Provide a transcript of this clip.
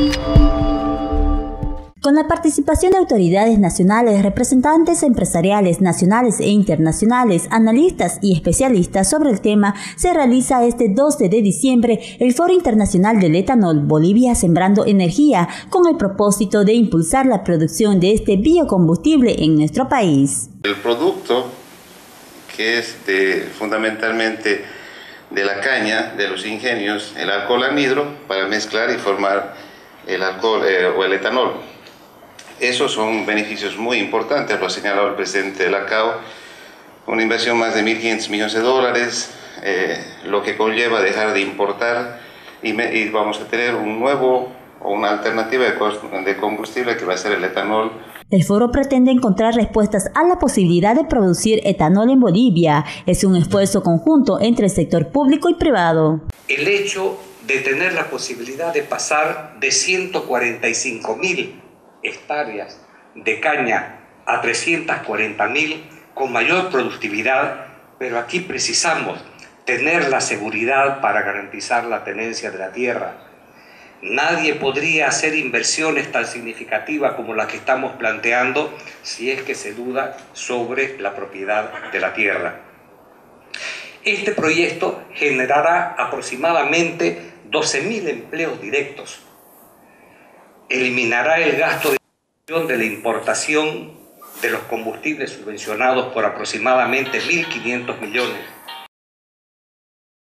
Con la participación de autoridades nacionales, representantes empresariales nacionales e internacionales, analistas y especialistas sobre el tema, se realiza este 12 de diciembre el Foro Internacional del Etanol Bolivia Sembrando Energía, con el propósito de impulsar la producción de este biocombustible en nuestro país. El producto, que es fundamentalmente de la caña, de los ingenios, el alcohol anhidro, para mezclar y formar el alcohol o el etanol. Esos son beneficios muy importantes, lo ha señalado el presidente de la CAO, una inversión más de 1.500 millones de dólares, lo que conlleva dejar de importar y vamos a tener una alternativa de combustible que va a ser el etanol. El foro pretende encontrar respuestas a la posibilidad de producir etanol en Bolivia. Es un esfuerzo conjunto entre el sector público y privado. El hecho de tener la posibilidad de pasar de 145.000 hectáreas de caña a 340.000 con mayor productividad, pero aquí precisamos tener la seguridad para garantizar la tenencia de la tierra. Nadie podría hacer inversiones tan significativas como las que estamos planteando si es que se duda sobre la propiedad de la tierra. Este proyecto generará aproximadamente 12.000 empleos directos. Eliminará el gasto de la importación de los combustibles subvencionados por aproximadamente 1.500 millones.